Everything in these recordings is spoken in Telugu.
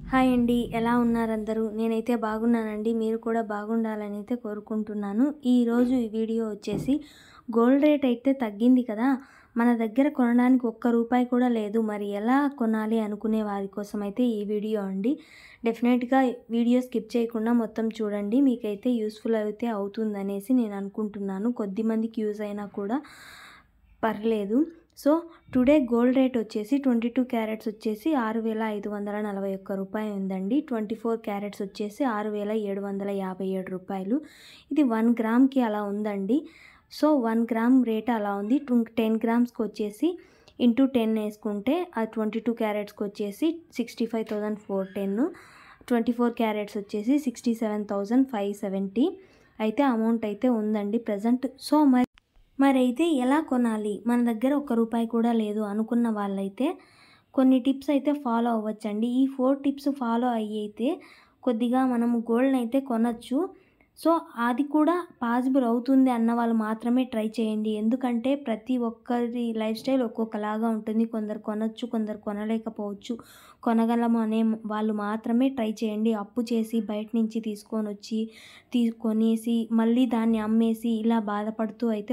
హాయ్ అండి, ఎలా ఉన్నారు అందరూ? నేనైతే బాగున్నానండి. మీరు కూడా బాగుండాలని అయితే కోరుకుంటున్నాను. ఈరోజు ఈ వీడియో వచ్చేసి గోల్డ్ రేట్ అయితే తగ్గింది కదా, మన దగ్గర కొనడానికి ఒక్క రూపాయి కూడా లేదు, మరి ఎలా కొనాలి అనుకునే వారి కోసం అయితే ఈ వీడియో అండి. డెఫినెట్గా వీడియో స్కిప్ చేయకుండా మొత్తం చూడండి, మీకైతే యూస్ఫుల్ అయితే అవుతుందనేసి నేను అనుకుంటున్నాను. కొద్దిమందికి యూజ్ అయినా కూడా పర్లేదు. సో టుడే గోల్డ్ రేట్ వచ్చేసి 22 క్యారెట్స్ వచ్చేసి 6,541 రూపాయలు ఉందండి. 24 క్యారెట్స్ వచ్చేసి 6,757 రూపాయలు. ఇది 1 గ్రామ్కి అలా ఉందండి. సో 1 గ్రామ్ రేట్ అలా ఉంది. 10 గ్రామ్స్కి వచ్చేసి ఇంటూ 10 వేసుకుంటే ఆ 22 క్యారెట్స్కి వచ్చేసి 65,410, 24 క్యారెట్స్ వచ్చేసి 67,570 అయితే అమౌంట్ అయితే ఉందండి ప్రజెంట్. సో మరైతే ఎలా కొనాలి, మన దగ్గర ఒక్క రూపాయి కూడా లేదు అనుకున్న వాళ్ళైతే కొన్ని టిప్స్ అయితే ఫాలో అవ్వచ్చండి. ఈ 4 టిప్స్ ఫాలో అయితే కొద్దిగా మనము గోల్డ్ని అయితే కొనచ్చు. సో అది కూడా పాసిబుల్ అవుతుంది అన్న వాళ్ళు మాత్రమే ట్రై చేయండి. ఎందుకంటే ప్రతి ఒక్కరి లైఫ్ స్టైల్ ఒక్కొక్కలాగా ఉంటుంది. కొందరు కొనచ్చు, కొందరు కొనలేకపోవచ్చు. కొనగలము అనే వాళ్ళు మాత్రమే ట్రై చేయండి. అప్పు చేసి బయట నుంచి తీసుకొని వచ్చి కొనేసి మళ్ళీ దాన్ని అమ్మేసి ఇలా బాధపడుతూ అయితే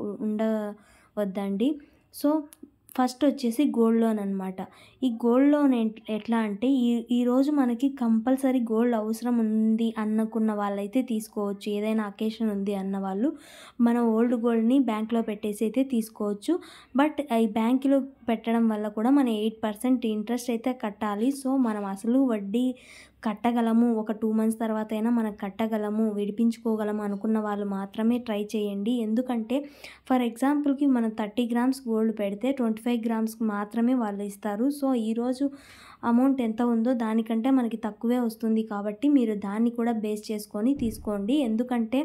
ఉండవద్దండి. సో ఫస్ట్ వచ్చేసి గోల్డ్ లోన్ అనమాట. ఈ గోల్డ్ లోన్ ఎట్లా అంటే ఈరోజు మనకి కంపల్సరీ గోల్డ్ అవసరం ఉంది అనుకున్న వాళ్ళైతే తీసుకోవచ్చు. ఏదైనా అకేషన్ ఉంది అన్న వాళ్ళు మన ఓల్డ్ గోల్డ్ని బ్యాంక్లో పెట్టేసి అయితే తీసుకోవచ్చు. బట్ ఈ బ్యాంకులో పెట్టడం వల్ల కూడా మన 8% ఇంట్రెస్ట్ అయితే కట్టాలి. సో మనం అసలు వడ్డీ కట్టగలము, ఒక 2 మంత్స్ తర్వాత అయినా మనం కట్టగలము, విడిపించుకోగలము అనుకున్న వాళ్ళు మాత్రమే ట్రై చేయండి. ఎందుకంటే ఫర్ ఎగ్జాంపుల్కి మనం 30 గ్రామ్స్ గోల్డ్ పెడితే 25 గ్రామ్స్కి మాత్రమే వాళ్ళు ఇస్తారు. సో ఈరోజు అమౌంట్ ఎంత ఉందో దానికంటే మనకి తక్కువే వస్తుంది. కాబట్టి మీరు దాన్ని కూడా బేస్ చేసుకొని తీసుకోండి. ఎందుకంటే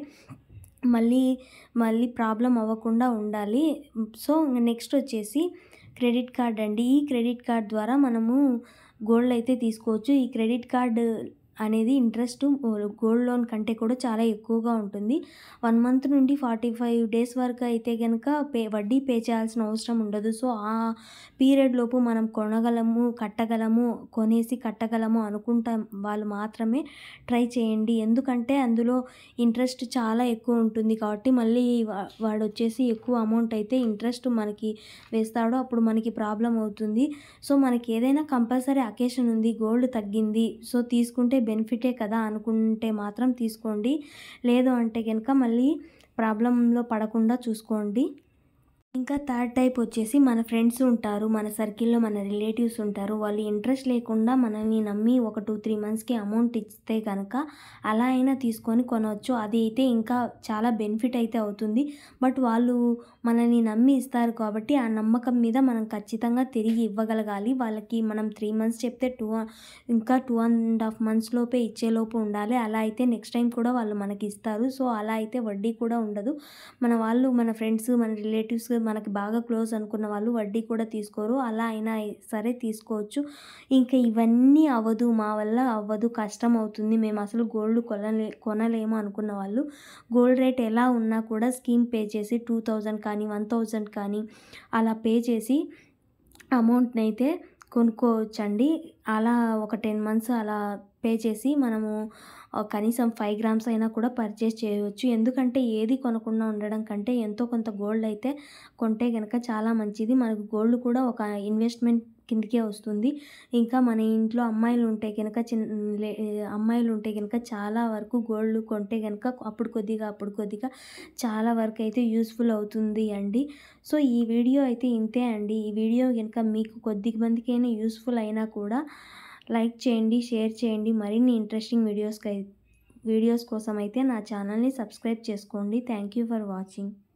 మళ్ళీ ప్రాబ్లం అవ్వకుండా ఉండాలి. సో నెక్స్ట్ వచ్చేసి క్రెడిట్ కార్డ్ అండి. ఈ క్రెడిట్ కార్డ్ ద్వారా మనము గోల్డ్ అయితే తీసుకోవచ్చు. ఈ క్రెడిట్ కార్డు అనేది ఇంట్రెస్ట్ గోల్డ్ లోన్ కంటే కూడా చాలా ఎక్కువగా ఉంటుంది. 1 మంత్ నుండి 45 డేస్ వరకు అయితే కనుక వడ్డీ పే చేయాల్సిన అవసరం ఉండదు. సో ఆ పీరియడ్ లోపు మనం కట్టగలము అనుకుంటాం వాళ్ళు మాత్రమే ట్రై చేయండి. ఎందుకంటే అందులో ఇంట్రెస్ట్ చాలా ఎక్కువ ఉంటుంది. కాబట్టి మళ్ళీ వాడు వచ్చేసి ఎక్కువ అమౌంట్ అయితే ఇంట్రెస్ట్ మనకి వేస్తాడో అప్పుడు మనకి ప్రాబ్లం అవుతుంది. సో మనకి ఏదైనా కంపల్సరీ అకేషన్ ఉంది, గోల్డ్ తగ్గింది, సో తీసుకుంటే బెనిఫిటే కదా అనుకుంటే మాత్రం తీసుకోండి. లేదు అంటే కనుక మళ్ళీ ప్రాబ్లంలో పడకుండా చూసుకోండి. ఇంకా థర్డ్ టైప్ వచ్చేసి మన ఫ్రెండ్స్ ఉంటారు, మన సర్కిల్లో మన రిలేటివ్స్ ఉంటారు. వాళ్ళు ఇంట్రెస్ట్ లేకుండా మనల్ని నమ్మి ఒక 2-3 మంత్స్కి అమౌంట్ ఇస్తే కనుక అలా అయినా తీసుకొని కొనవచ్చు. అది అయితే ఇంకా చాలా బెనిఫిట్ అయితే అవుతుంది. బట్ వాళ్ళు మనల్ని నమ్మి ఇస్తారు కాబట్టి ఆ నమ్మకం మీద మనం ఖచ్చితంగా తిరిగి ఇవ్వగలగాలి. వాళ్ళకి మనం 3 మంత్స్ చెప్తే 2.5 మంత్స్ లోపే ఇచ్చేలోపు ఉండాలి. అలా అయితే నెక్స్ట్ టైం కూడా వాళ్ళు మనకి ఇస్తారు. సో అలా అయితే వడ్డీ కూడా ఉండదు. మన ఫ్రెండ్స్, మన రిలేటివ్స్, మనకి బాగా క్లోజ్ అనుకున్న వాళ్ళు వడ్డీ కూడా తీసుకోరు. అలా అయినా సరే తీసుకోవచ్చు. ఇంకా ఇవన్నీ అవ్వదు, మా వల్ల అవ్వదు, కష్టం అవుతుంది, మేము అసలు గోల్డ్ కొనలేము అనుకున్న వాళ్ళు గోల్డ్ రేట్ ఎలా ఉన్నా కూడా స్కీమ్ పే చేసి 2000 కానీ 1000 కానీ అలా పే చేసి అమౌంట్ని అయితే కొనుక్కోవచ్చండి. అలా ఒక 10 మంత్స్ అలా పే చేసి మనము కనీసం 5 గ్రామ్స్ అయినా కూడా పర్చేస్ చేయవచ్చు. ఎందుకంటే ఏది కొనకుండా ఉండడం కంటే ఎంతో కొంత గోల్డ్ అయితే కొంటే కనుక చాలా మంచిది. మనకు గోల్డ్ కూడా ఒక ఇన్వెస్ట్మెంట్ కిందకే వస్తుంది. ఇంకా మన ఇంట్లో అమ్మాయిలు ఉంటే కనుక చాలా వరకు గోల్డ్ కొంటే కనుక అప్పుడు కొద్దిగా చాలా వరకు అయితే యూస్ఫుల్ అవుతుంది అండి. సో ఈ వీడియో అయితే ఇంతే అండి. ఈ వీడియో కనుక మీకు కొద్దిమందికైనా యూస్ఫుల్ అయినా కూడా లైక్ చేయండి, షేర్ చేయండి. మరిన్ని ఇంట్రెస్టింగ్ వీడియోస్ కోసం అయితే నా ఛానల్ని సబ్స్క్రైబ్ చేసుకోండి. Thank you for watching.